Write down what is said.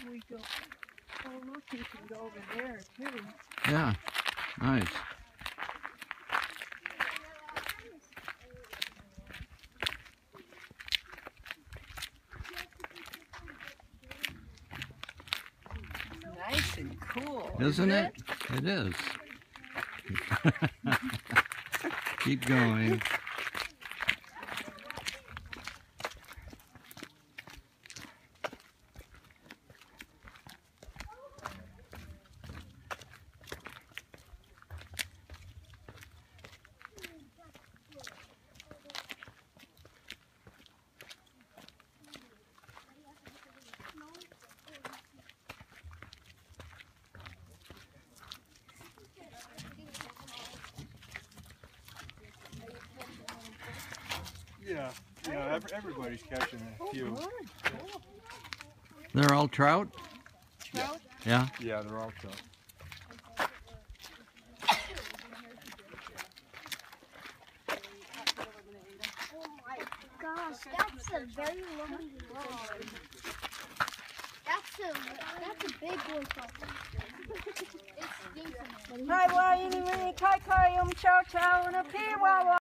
we go. Oh, look, you can go over there too. Yeah, nice. Nice and cool. Isn't it? It is. Keep going. Yeah, everybody's catching a few. They're all trout? Trout? Yeah. Yeah, they're all trout. Oh my gosh, that's a very long rod. That's a big one. Hi, wa, ini, kai, kai, chow, chow, and a pee, wa, wa.